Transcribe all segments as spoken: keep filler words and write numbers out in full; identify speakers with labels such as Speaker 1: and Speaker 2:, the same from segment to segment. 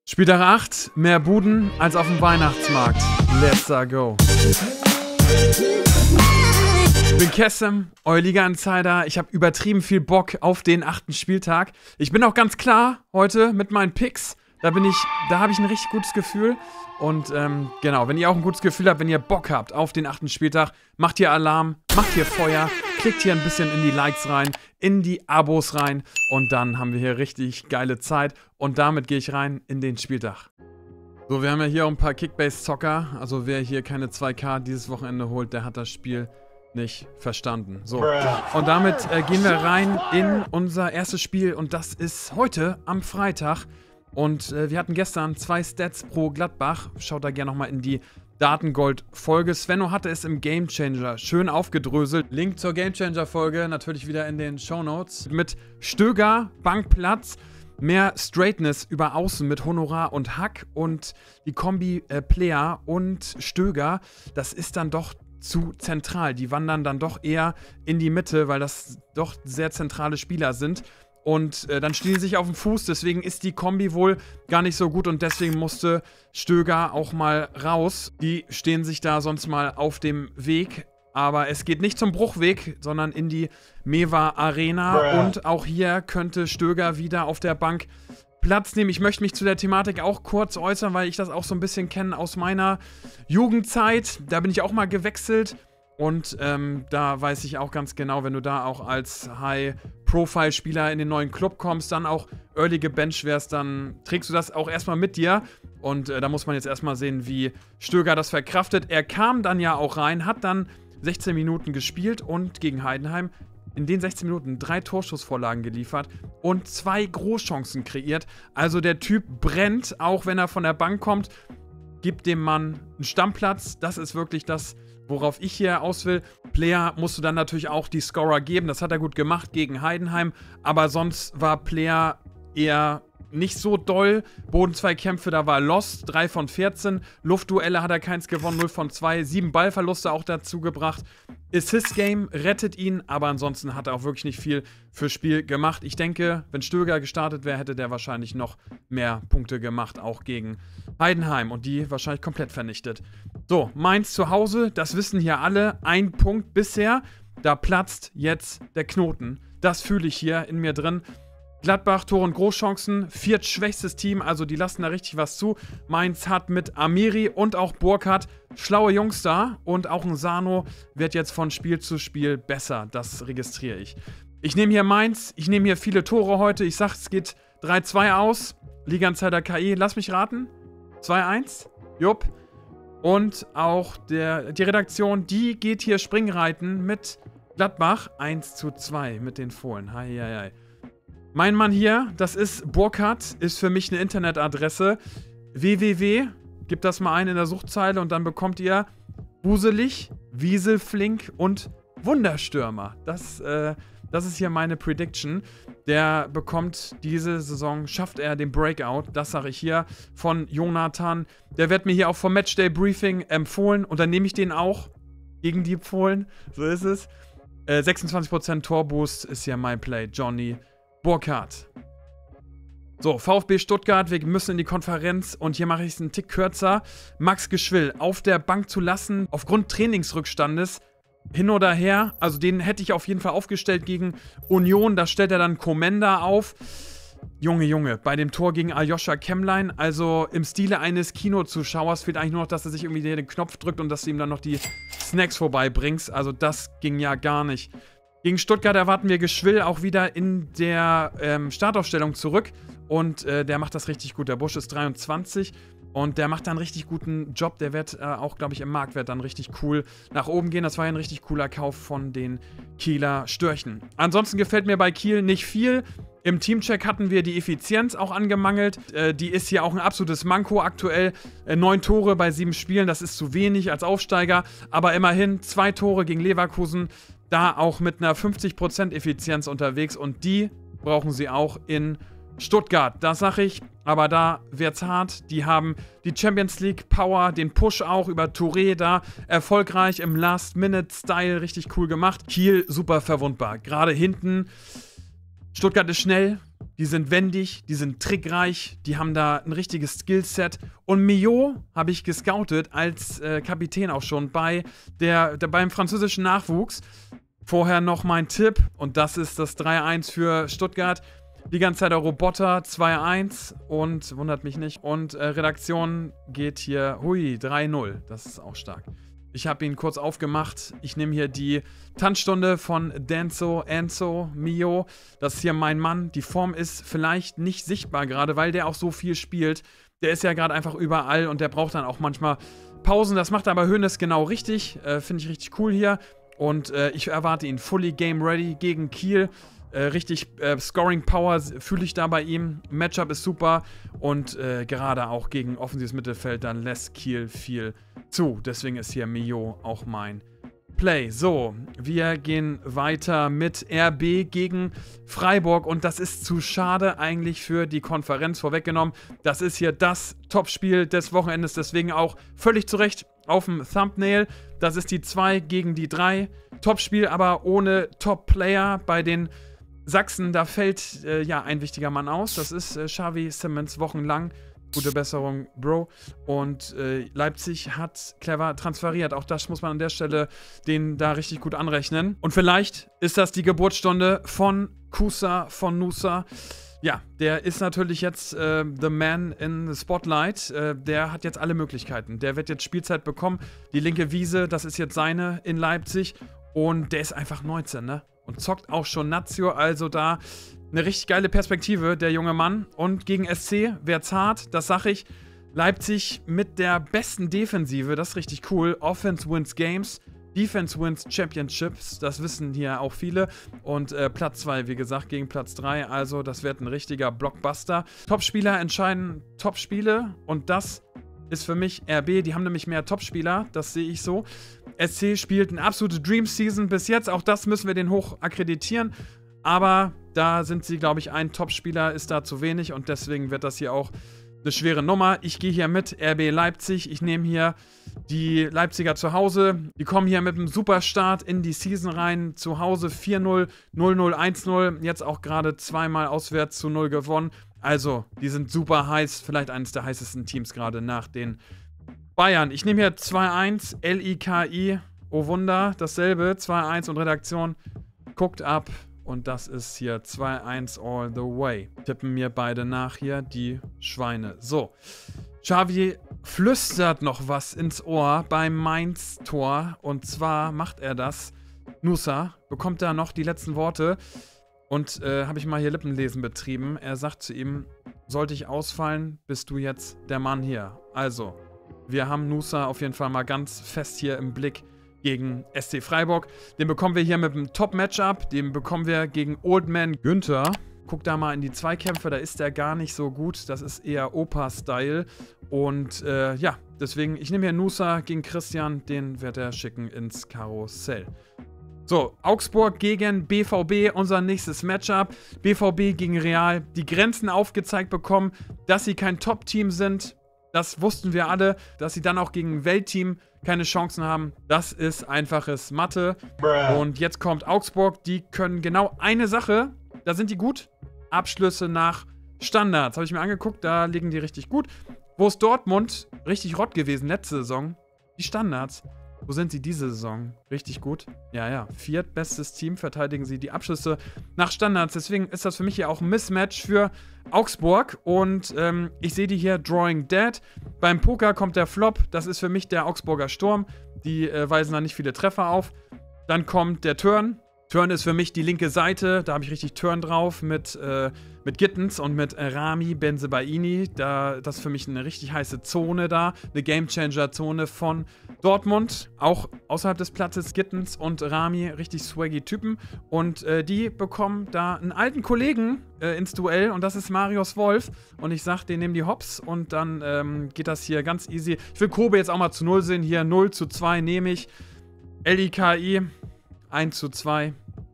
Speaker 1: Spieltag acht, mehr Buden als auf dem Weihnachtsmarkt. Let's go. Ich bin Kessem, euer Liga-Insider. Ich habe übertrieben viel Bock auf den achten Spieltag. Ich bin auch ganz klar heute mit meinen Picks. Da bin ich, da habe ich ein richtig gutes Gefühl. Und ähm, genau, wenn ihr auch ein gutes Gefühl habt, wenn ihr Bock habt auf den achten Spieltag, macht hier Alarm, macht hier Feuer, klickt hier ein bisschen in die Likes rein, in die Abos rein und dann haben wir hier richtig geile Zeit. Und damit gehe ich rein in den Spieltag. So, wir haben ja hier auch ein paar Kickbase-Zocker. Also wer hier keine zwei K dieses Wochenende holt, der hat das Spiel nicht verstanden. So, und damit äh, gehen wir rein in unser erstes Spiel und das ist heute am Freitag. Und äh, wir hatten gestern zwei Stats pro Gladbach. Schaut da gerne nochmal in die Datengold-Folge. Svenno hatte es im Gamechanger schön aufgedröselt. Link zur Gamechanger-Folge natürlich wieder in den Shownotes. Mit Stöger, Bankplatz, mehr Straightness über Außen mit Honorar und Hack und die Kombi äh, Player und Stöger, das ist dann doch zu zentral. Die wandern dann doch eher in die Mitte, weil das doch sehr zentrale Spieler sind. Und äh, dann stehen sie sich auf den Fuß, deswegen ist die Kombi wohl gar nicht so gut und deswegen musste Stöger auch mal raus. Die stehen sich da sonst mal auf dem Weg, aber es geht nicht zum Bruchweg, sondern in die Mewa Arena. Bruh. Und auch hier könnte Stöger wieder auf der Bank Platz nehmen. Ich möchte mich zu der Thematik auch kurz äußern, weil ich das auch so ein bisschen kenne aus meiner Jugendzeit. Da bin ich auch mal gewechselt. Und ähm, da weiß ich auch ganz genau, wenn du da auch als High-Profile-Spieler in den neuen Club kommst, dann auch early gebencht wärst, dann trägst du das auch erstmal mit dir. Und äh, da muss man jetzt erstmal sehen, wie Stöger das verkraftet. Er kam dann ja auch rein, hat dann sechzehn Minuten gespielt und gegen Heidenheim in den sechzehn Minuten drei Torschussvorlagen geliefert und zwei Großchancen kreiert. Also der Typ brennt, auch wenn er von der Bank kommt, gibt dem Mann einen Stammplatz. Das ist wirklich das, worauf ich hier aus will. Player musst du dann natürlich auch die Scorer geben. Das hat er gut gemacht gegen Heidenheim. Aber sonst war Player eher nicht so doll. Bodenzweikämpfe, da war Lost, drei von vierzehn. Luftduelle hat er keins gewonnen, null von zwei. sieben Ballverluste auch dazu gebracht. Assist-Game rettet ihn, aber ansonsten hat er auch wirklich nicht viel fürs Spiel gemacht. Ich denke, wenn Stöger gestartet wäre, hätte der wahrscheinlich noch mehr Punkte gemacht, auch gegen Heidenheim und die wahrscheinlich komplett vernichtet. So, Mainz zu Hause, das wissen hier alle. Ein Punkt bisher, da platzt jetzt der Knoten. Das fühle ich hier in mir drin. Gladbach, Tore und Großchancen, viertschwächstes Team, also die lassen da richtig was zu. Mainz hat mit Amiri und auch Burkhardt schlaue Jungs da und auch ein Sano wird jetzt von Spiel zu Spiel besser, das registriere ich. Ich nehme hier Mainz, ich nehme hier viele Tore heute, ich sag, es geht drei zwei aus, Liga-Insider K I, lass mich raten, zwei eins, jupp. Und auch der, die Redaktion, die geht hier Springreiten mit Gladbach, eins zu zwei mit den Fohlen, hei, hei, hei. Mein Mann hier, das ist Burkhardt, ist für mich eine Internetadresse. www, gebt das mal ein in der Suchzeile und dann bekommt ihr Wuselig, Wieselflink und Wunderstürmer. Das, äh, das ist hier meine Prediction. Der bekommt diese Saison, schafft er den Breakout. Das sage ich hier von Jonathan. Der wird mir hier auch vom Matchday Briefing empfohlen und dann nehme ich den auch gegen die Fohlen. So ist es. Äh, sechsundzwanzig Prozent Torboost ist hier mein Play. Johnny Burkhardt. So, VfB Stuttgart, wir müssen in die Konferenz und hier mache ich es einen Tick kürzer. Max Geschwill auf der Bank zu lassen, aufgrund Trainingsrückstandes, hin oder her, also den hätte ich auf jeden Fall aufgestellt gegen Union, da stellt er dann Komenda auf. Junge, Junge, bei dem Tor gegen Aljoscha Kemmlein, also im Stile eines Kinozuschauers fehlt eigentlich nur noch, dass er sich irgendwie den Knopf drückt und dass du ihm dann noch die Snacks vorbeibringst, also das ging ja gar nicht. Gegen Stuttgart erwarten wir Geschwill auch wieder in der ähm, Startaufstellung zurück. Und äh, der macht das richtig gut. Der Busch ist dreiundzwanzig und der macht da einen richtig guten Job. Der wird äh, auch, glaube ich, im Marktwert dann richtig cool nach oben gehen. Das war ja ein richtig cooler Kauf von den Kieler Störchen. Ansonsten gefällt mir bei Kiel nicht viel. Im Teamcheck hatten wir die Effizienz auch angemangelt. Äh, die ist hier auch ein absolutes Manko aktuell. Äh, neun Tore bei sieben Spielen, das ist zu wenig als Aufsteiger. Aber immerhin zwei Tore gegen Leverkusen. Da auch mit einer fünfzig Prozent Effizienz unterwegs und die brauchen sie auch in Stuttgart. Das sage ich, aber da wird's hart. Die haben die Champions League Power, den Push auch über Touré da erfolgreich im Last-Minute-Style richtig cool gemacht. Kiel super verwundbar. Gerade hinten. Stuttgart ist schnell. die sind wendig, die sind trickreich, die haben da ein richtiges Skillset. Und Mio habe ich gescoutet als äh, Kapitän auch schon bei der, der, beim französischen Nachwuchs. Vorher noch mein Tipp und das ist das drei eins für Stuttgart. Die ganze Zeit der Roboter zwei eins und wundert mich nicht. Und äh, Redaktion geht hier, hui, drei null. Das ist auch stark. Ich habe ihn kurz aufgemacht. Ich nehme hier die Tanzstunde von Denso, Enzo, Mio. Das ist hier mein Mann. Die Form ist vielleicht nicht sichtbar gerade, weil der auch so viel spielt. Der ist ja gerade einfach überall und der braucht dann auch manchmal Pausen. Das macht aber Hoeneß genau richtig. Äh, Finde ich richtig cool hier. Und äh, ich erwarte ihn fully game ready gegen Kiel. Äh, richtig äh, Scoring Power fühle ich da bei ihm. Matchup ist super und äh, gerade auch gegen offensives Mittelfeld, dann lässt Kiel viel zu. Deswegen ist hier Mio auch mein Play. So, wir gehen weiter mit R B gegen Freiburg und das ist zu schade eigentlich für die Konferenz vorweggenommen. Das ist hier das Topspiel des Wochenendes, deswegen auch völlig zu Recht auf dem Thumbnail. Das ist die zwei gegen die drei. Topspiel, aber ohne Top-Player bei den Sachsen, da fällt äh, ja ein wichtiger Mann aus. Das ist äh, Xavi Simons wochenlang. Gute Besserung, Bro. Und äh, Leipzig hat clever transferiert. Auch das muss man an der Stelle den da richtig gut anrechnen. Und vielleicht ist das die Geburtsstunde von Kusa, von Nusa. Ja, der ist natürlich jetzt äh, the man in the spotlight. Äh, der hat jetzt alle Möglichkeiten. Der wird jetzt Spielzeit bekommen. Die linke Wiese, das ist jetzt seine in Leipzig. Und der ist einfach neunzehn, ne? Und zockt auch schon Nazio, also da eine richtig geile Perspektive, der junge Mann. Und gegen S C wird's hart, das sag ich. Leipzig mit der besten Defensive, das ist richtig cool. Offense wins Games, Defense wins Championships, das wissen hier auch viele. Und äh, Platz zwei, wie gesagt, gegen Platz drei, also das wird ein richtiger Blockbuster. Topspieler entscheiden Topspiele und das ist für mich R B, die haben nämlich mehr Topspieler, das sehe ich so. S C spielt eine absolute Dream Season bis jetzt, auch das müssen wir den hoch akkreditieren, aber da sind sie, glaube ich, ein Topspieler ist da zu wenig und deswegen wird das hier auch eine schwere Nummer. Ich gehe hier mit R B Leipzig, ich nehme hier die Leipziger zu Hause, die kommen hier mit einem Superstart in die Season rein, zu Hause vier null, null null, eins null, jetzt auch gerade zweimal auswärts zu null gewonnen. Also, die sind super heiß, vielleicht eines der heißesten Teams gerade nach den Bayern. Ich nehme hier zwei eins, L I K I, oh Wunder, dasselbe, zwei eins und Redaktion guckt ab und das ist hier zwei eins all the way. Tippen mir beide nach hier, die Schweine. So, Xavi flüstert noch was ins Ohr beim Mainz-Tor und zwar macht er das. Nusa bekommt da noch die letzten Worte. Und äh, habe ich mal hier Lippenlesen betrieben. Er sagt zu ihm, sollte ich ausfallen, bist du jetzt der Mann hier. Also, wir haben Nusa auf jeden Fall mal ganz fest hier im Blick gegen S C Freiburg. Den bekommen wir hier mit einem Top-Matchup. Den bekommen wir gegen Old Man Günther. Guck da mal in die Zweikämpfe, da ist der gar nicht so gut. Das ist eher Opa-Style. Und äh, ja, deswegen, ich nehme hier Nusa gegen Christian. Den wird er schicken ins Karussell. So, Augsburg gegen B V B, unser nächstes Matchup. B V B gegen Real, die Grenzen aufgezeigt bekommen, dass sie kein Top-Team sind. Das wussten wir alle. Dass sie dann auch gegen ein Weltteam keine Chancen haben, das ist einfaches Mathe. Bruh. Und jetzt kommt Augsburg, die können genau eine Sache, da sind die gut. Abschlüsse nach Standards, habe ich mir angeguckt, da liegen die richtig gut. Wo ist Dortmund richtig rott gewesen letzte Saison? Die Standards. Wo sind sie diese Saison? Richtig gut. Ja, ja. Viertbestes Team verteidigen sie die Abschlüsse nach Standards. Deswegen ist das für mich hier auch ein Mismatch für Augsburg. Und ähm, ich sehe die hier Drawing Dead. Beim Poker kommt der Flop. Das ist für mich der Augsburger Sturm. Die äh, weisen da nicht viele Treffer auf. Dann kommt der Turn. Turn ist für mich die linke Seite. Da habe ich richtig Turn drauf mit, äh, mit Gittens und mit Rami Bensebaini. Da, das ist für mich eine richtig heiße Zone da. Eine Gamechanger-Zone von Dortmund. Auch außerhalb des Platzes Gittens und Rami, richtig swaggy Typen. Und äh, die bekommen da einen alten Kollegen äh, ins Duell. Und das ist Marius Wolf. Und ich sag, den nehmen die Hops. Und dann ähm, geht das hier ganz easy. Ich will Kobe jetzt auch mal zu null sehen. Hier null zu zwei nehme ich. L I K I eins zu zwei.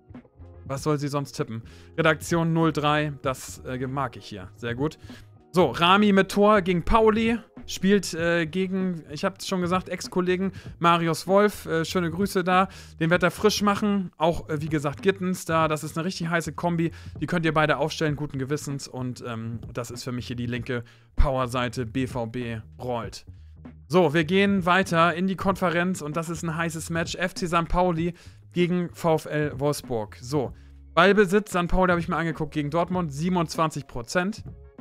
Speaker 1: Was soll sie sonst tippen? Redaktion null drei, das äh, mag ich hier. Sehr gut. So, Rami mit Tor gegen Pauli. spielt äh, gegen, ich habe es schon gesagt, Ex-Kollegen Marius Wolf. Äh, schöne Grüße da. Den wird er frisch machen. Auch, äh, wie gesagt, Gittens da. Das ist eine richtig heiße Kombi. Die könnt ihr beide aufstellen, guten Gewissens. Und ähm, das ist für mich hier die linke Powerseite. B V B rollt. So, wir gehen weiter in die Konferenz und das ist ein heißes Match. F C Sankt Pauli gegen VfL Wolfsburg. So, Ballbesitz, Sankt Pauli habe ich mir angeguckt gegen Dortmund, siebenundzwanzig Prozent.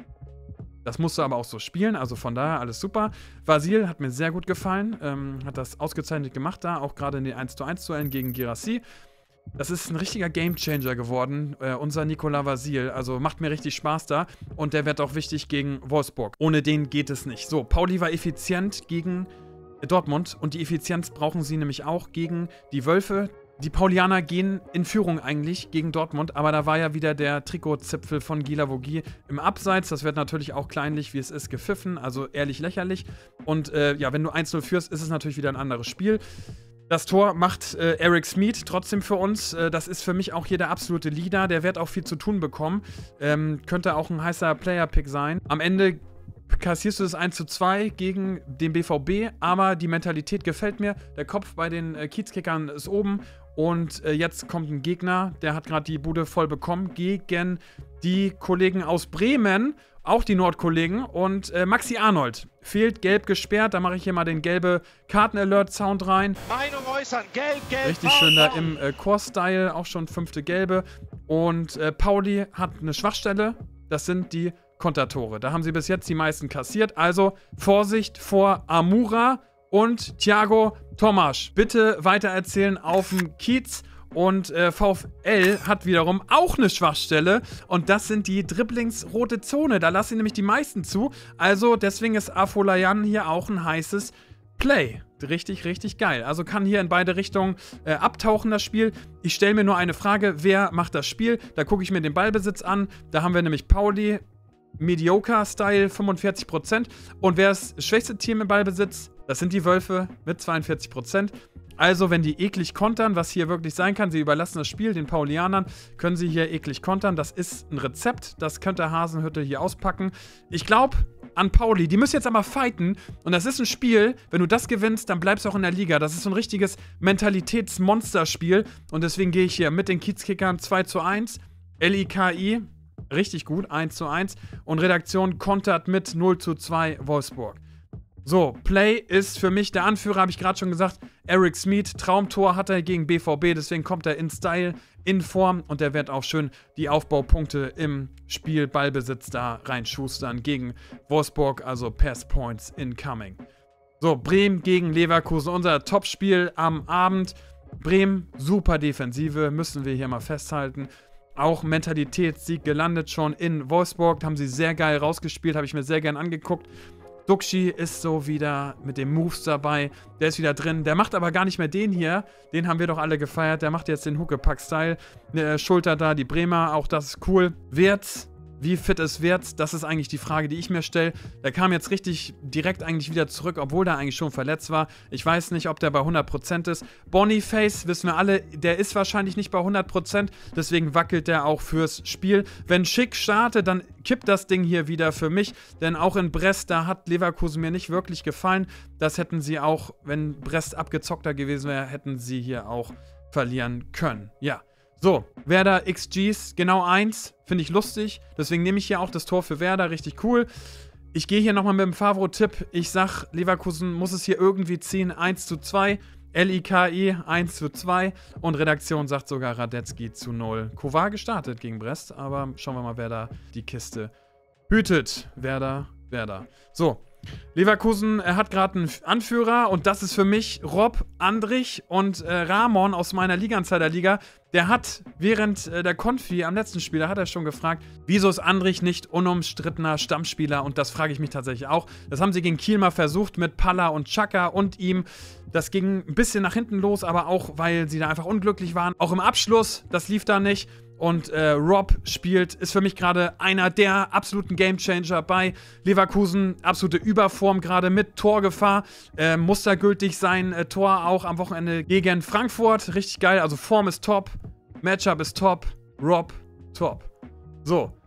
Speaker 1: Das musst du aber auch so spielen, also von daher alles super. Vasil hat mir sehr gut gefallen, ähm, hat das ausgezeichnet gemacht da, auch gerade in den eins zu eins Duellen gegen Girassi. Das ist ein richtiger Gamechanger geworden, äh, unser Nicolas Vasil. Also macht mir richtig Spaß da. Und der wird auch wichtig gegen Wolfsburg. Ohne den geht es nicht. So, Pauli war effizient gegen Dortmund. Und die Effizienz brauchen sie nämlich auch gegen die Wölfe. Die Paulianer gehen in Führung eigentlich gegen Dortmund. Aber da war ja wieder der Trikotzipfel von Guy Lavogui im Abseits. Das wird natürlich auch kleinlich, wie es ist, gepfiffen. Also ehrlich lächerlich. Und äh, ja, wenn du eins null führst, ist es natürlich wieder ein anderes Spiel. Das Tor macht äh, Eric Smith trotzdem für uns. Äh, das ist für mich auch hier der absolute Leader. Der wird auch viel zu tun bekommen. Ähm, könnte auch ein heißer Player-Pick sein. Am Ende kassierst du das eins zu zwei gegen den B V B, aber die Mentalität gefällt mir. Der Kopf bei den äh, Kiezkickern ist oben. Und äh, jetzt kommt ein Gegner, der hat gerade die Bude voll bekommen, gegen die Kollegen aus Bremen, auch die Nordkollegen. Und äh, Maxi Arnold fehlt gelb gesperrt. Da mache ich hier mal den gelbe Karten-Alert-Sound rein.
Speaker 2: Meinung äußern, gelb, gelb.
Speaker 1: Richtig schön da im äh, Core-Style, auch schon fünfte gelbe. Und äh, Pauli hat eine Schwachstelle, das sind die Kontertore. Da haben sie bis jetzt die meisten kassiert. Also Vorsicht vor Amura und Thiago Tomasch. Bitte weitererzählen auf dem Kiez. Und äh, VfL hat wiederum auch eine Schwachstelle. Und das sind die Dribblings rote Zone. Da lassen sie nämlich die meisten zu. Also deswegen ist Afolayan hier auch ein heißes Play. Richtig, richtig geil. Also kann hier in beide Richtungen äh, abtauchen, das Spiel. Ich stelle mir nur eine Frage, wer macht das Spiel? Da gucke ich mir den Ballbesitz an. Da haben wir nämlich Pauli, Mediocre-Style, fünfundvierzig Prozent. Und wer ist das schwächste Team im Ballbesitz? Das sind die Wölfe mit zweiundvierzig Prozent. Also, wenn die eklig kontern, was hier wirklich sein kann, sie überlassen das Spiel den Paulianern, können sie hier eklig kontern. Das ist ein Rezept, das könnte Hasenhüttl hier auspacken. Ich glaube an Pauli, die müssen jetzt aber fighten. Und das ist ein Spiel, wenn du das gewinnst, dann bleibst du auch in der Liga. Das ist so ein richtiges Mentalitätsmonsterspiel. Und deswegen gehe ich hier mit den Kiezkickern zwei zu eins. L I K I, richtig gut, eins zu eins. Und Redaktion kontert mit null zu zwei Wolfsburg. So, Play ist für mich der Anführer, habe ich gerade schon gesagt. Eric Smith, Traumtor hat er gegen B V B, deswegen kommt er in Style, in Form und der wird auch schön die Aufbaupunkte im Spiel Ballbesitz da reinschustern gegen Wolfsburg, also Pass Points incoming. So, Bremen gegen Leverkusen, unser Topspiel am Abend. Bremen, super Defensive, müssen wir hier mal festhalten. Auch Mentalitätssieg gelandet schon in Wolfsburg, haben sie sehr geil rausgespielt, habe ich mir sehr gern angeguckt. Duxi ist so wieder mit den Moves dabei. Der ist wieder drin. Der macht aber gar nicht mehr den hier. Den haben wir doch alle gefeiert. Der macht jetzt den Huckepack-Style. Eine Schulter da, die Bremer. Auch das ist cool. Wirtz. Wie fit ist Wirtz? Das ist eigentlich die Frage, die ich mir stelle. Der kam jetzt richtig direkt eigentlich wieder zurück, obwohl der eigentlich schon verletzt war. Ich weiß nicht, ob der bei hundert Prozent ist. Boniface, wissen wir alle, der ist wahrscheinlich nicht bei hundert Prozent. Deswegen wackelt der auch fürs Spiel. Wenn Schick startet, dann kippt das Ding hier wieder für mich. Denn auch in Brest, da hat Leverkusen mir nicht wirklich gefallen. Das hätten sie auch, wenn Brest abgezockter gewesen wäre, hätten sie hier auch verlieren können. Ja. So, Werder X Gs, genau eins, finde ich lustig. Deswegen nehme ich hier auch das Tor für Werder, richtig cool. Ich gehe hier nochmal mit dem Favro-Tipp. Ich sag, Leverkusen muss es hier irgendwie ziehen, eins zu zwei. L I K I eins zu zwei. Und Redaktion sagt sogar Radetzky zu null. Kovar gestartet gegen Brest, aber schauen wir mal, wer da die Kiste hütet. Werder, Werder. So. Leverkusen äh, hat gerade einen Anführer und das ist für mich Rob, Andrich und äh, Ramon aus meiner Liga-Insider-Liga. Der hat während äh, der Konfi am letzten Spiel, da hat er schon gefragt, wieso ist Andrich nicht unumstrittener Stammspieler? Und das frage ich mich tatsächlich auch. Das haben sie gegen Kiel mal versucht mit Palla und Xhaka und ihm. Das ging ein bisschen nach hinten los, aber auch, weil sie da einfach unglücklich waren. Auch im Abschluss, das lief da nicht. Und äh, Rob spielt, ist für mich gerade einer der absoluten Gamechanger bei Leverkusen. Absolute Überform gerade mit Torgefahr. Äh, mustergültig sein äh, Tor auch am Wochenende gegen Frankfurt. Richtig geil, also Form ist top. Matchup ist top. Rob, top. So.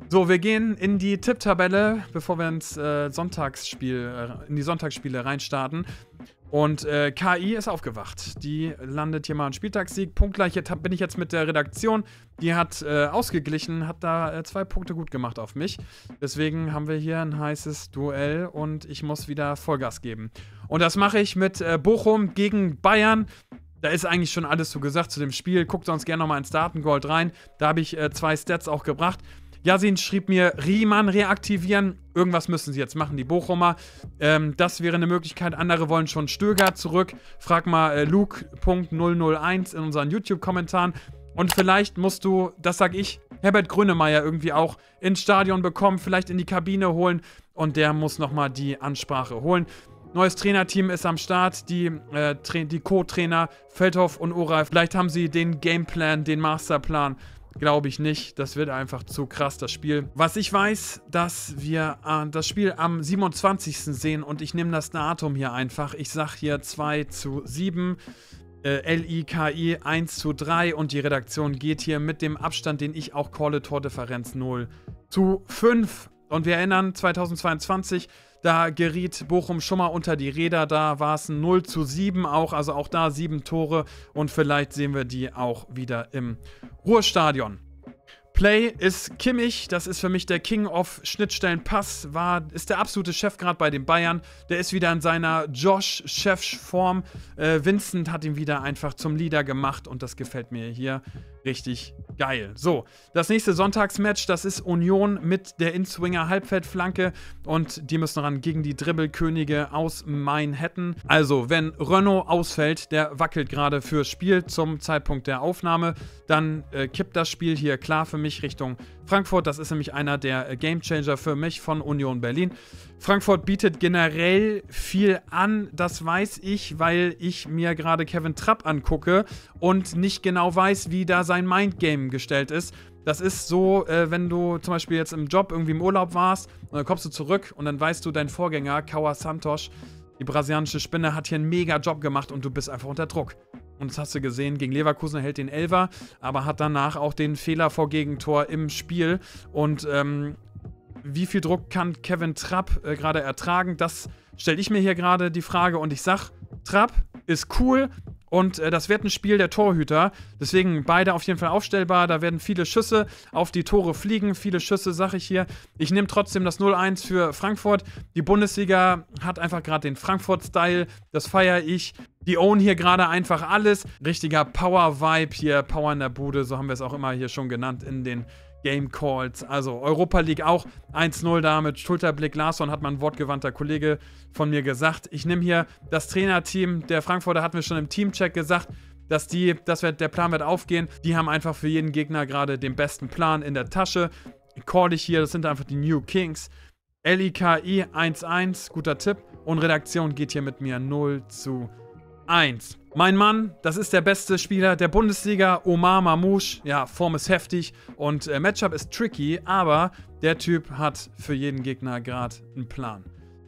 Speaker 1: So, wir gehen in die Tipptabelle, bevor wir ins äh, Sonntagsspiel, äh, in die Sonntagsspiele reinstarten. Und äh, K I ist aufgewacht. Die landet hier mal einen Spieltagssieg. Punktgleich jetzt bin ich jetzt mit der Redaktion. Die hat äh, ausgeglichen, hat da äh, zwei Punkte gut gemacht auf mich. Deswegen haben wir hier ein heißes Duell und ich muss wieder Vollgas geben. Und das mache ich mit äh, Bochum gegen Bayern. Da ist eigentlich schon alles so gesagt zu dem Spiel. Guckt sonst gerne nochmal ins Datengold rein. Da habe ich äh, zwei Stats auch gebracht. Yasin schrieb mir, Riemann reaktivieren. Irgendwas müssen sie jetzt machen, die Bochumer. Ähm, das wäre eine Möglichkeit. Andere wollen schon Stöger zurück. Frag mal äh, Luke Punkt null null eins in unseren YouTube-Kommentaren. Und vielleicht musst du, das sag ich, Herbert Grönemeyer irgendwie auch ins Stadion bekommen, vielleicht in die Kabine holen. Und der muss nochmal die Ansprache holen. Neues Trainerteam ist am Start, die, äh, die Co-Trainer Feldhoff und Ora. Vielleicht haben sie den Gameplan, den Masterplan. Glaube ich nicht. Das wird einfach zu krass, das Spiel. Was ich weiß, dass wir äh, das Spiel am siebenundzwanzigsten sehen und ich nehme das Datum hier einfach. Ich sage hier zwei zu sieben, äh, L I K I eins zu drei und die Redaktion geht hier mit dem Abstand, den ich auch calle, Tordifferenz null zu fünf. Und wir erinnern, zweitausendzweiundzwanzig, da geriet Bochum schon mal unter die Räder, da war es ein null zu sieben auch, also auch da sieben Tore und vielleicht sehen wir die auch wieder im Ruhrstadion. Play ist Kimmich, das ist für mich der King of Schnittstellen-Pass, war, ist der absolute Chef gerade bei den Bayern. Der ist wieder in seiner Josh-Chef-Form. Äh, Vincent hat ihn wieder einfach zum Leader gemacht und das gefällt mir hier richtig geil. So, das nächste Sonntagsmatch, das ist Union mit der Inswinger Halbfeldflanke und die müssen ran gegen die Dribbelkönige aus Manhattan. Also, wenn Renault ausfällt, der wackelt gerade fürs Spiel zum Zeitpunkt der Aufnahme, dann äh, kippt das Spiel hier klar für mich Richtung Frankfurt. Das ist nämlich einer der Gamechanger für mich von Union Berlin. Frankfurt bietet generell viel an, das weiß ich, weil ich mir gerade Kevin Trapp angucke und nicht genau weiß, wie da sein Mindgame gestellt ist. Das ist so, äh, wenn du zum Beispiel jetzt im Job irgendwie im Urlaub warst und dann kommst du zurück und dann weißt du, dein Vorgänger, Kawa Santos, die brasilianische Spinne, hat hier einen mega Job gemacht und du bist einfach unter Druck. Und das hast du gesehen, gegen Leverkusen hält den Elfer, aber hat danach auch den Fehler vor Gegentor im Spiel. Und ähm, wie viel Druck kann Kevin Trapp äh, gerade ertragen? Das stelle ich mir hier gerade die Frage und ich sag, Trapp ist cool und äh, das wird ein Spiel der Torhüter. Deswegen beide auf jeden Fall aufstellbar. Da werden viele Schüsse auf die Tore fliegen. Viele Schüsse, sage ich hier. Ich nehme trotzdem das null eins für Frankfurt. Die Bundesliga hat einfach gerade den Frankfurt-Style. Das feiere ich. Die own hier gerade einfach alles. Richtiger Power-Vibe hier. Power in der Bude, so haben wir es auch immer hier schon genannt in den Game Calls. Also Europa League auch eins null da mit Schulterblick Larsson, hat mal ein wortgewandter Kollege von mir gesagt. Ich nehme hier das Trainerteam der Frankfurter, hatten wir schon im Teamcheck gesagt, dass die, das wird, der Plan wird aufgehen. Die haben einfach für jeden Gegner gerade den besten Plan in der Tasche. Call ich hier, das sind einfach die New Kings. L I K I eins eins, guter Tipp. Und Redaktion geht hier mit mir null zu eins. Mein Mann, das ist der beste Spieler der Bundesliga, Omar Mamouche. Ja, Form ist heftig und äh, Matchup ist tricky, aber der Typ hat für jeden Gegner gerade einen Plan.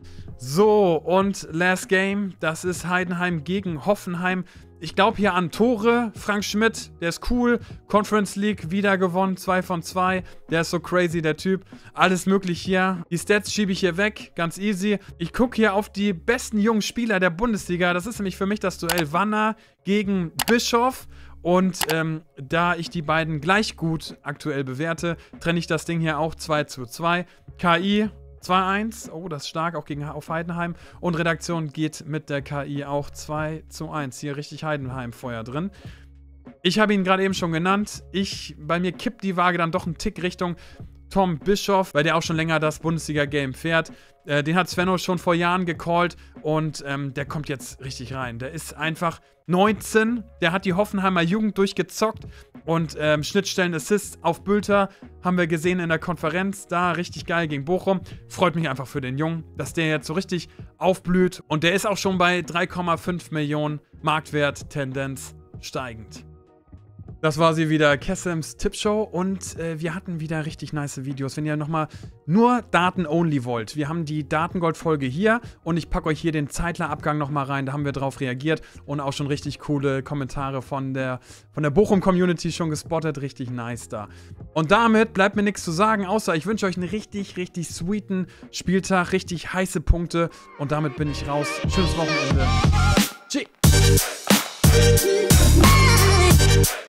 Speaker 1: So, und Last Game, das ist Heidenheim gegen Hoffenheim. Ich glaube hier an Tore. Frank Schmidt, der ist cool. Conference League wieder gewonnen, zwei von zwei. Der ist so crazy, der Typ. Alles möglich hier. Die Stats schiebe ich hier weg, ganz easy. Ich gucke hier auf die besten jungen Spieler der Bundesliga. Das ist nämlich für mich das Duell Wanner gegen Bischof. Und ähm, da ich die beiden gleich gut aktuell bewerte, trenne ich das Ding hier auch zwei zu zwei. K I zwei eins, oh, das ist stark, auch gegen auf Heidenheim. Und Redaktion geht mit der K I auch zwei zu eins. Hier richtig Heidenheim-Feuer drin. Ich habe ihn gerade eben schon genannt. Ich, bei mir kippt die Waage dann doch einen Tick Richtung Tom Bischof, weil der auch schon länger das Bundesliga-Game fährt. Äh, den hat Svenno schon vor Jahren gecallt und ähm, der kommt jetzt richtig rein. Der ist einfach neunzehn, der hat die Hoffenheimer Jugend durchgezockt und ähm, Schnittstellen-Assists auf Bülter haben wir gesehen in der Konferenz. Da richtig geil gegen Bochum. Freut mich einfach für den Jungen, dass der jetzt so richtig aufblüht. Und der ist auch schon bei drei Komma fünf Millionen Marktwert, Tendenz steigend. Das war sie wieder, Kessems Tippshow und äh, wir hatten wieder richtig nice Videos. Wenn ihr nochmal nur Daten-only wollt, wir haben die Datengold-Folge hier und ich packe euch hier den Zeitler-Abgang nochmal rein, da haben wir drauf reagiert und auch schon richtig coole Kommentare von der, von der Bochum-Community schon gespottet, richtig nice da. Und damit bleibt mir nichts zu sagen, außer ich wünsche euch einen richtig, richtig sweeten Spieltag, richtig heiße Punkte und damit bin ich raus. Schönes Wochenende. Tschüss.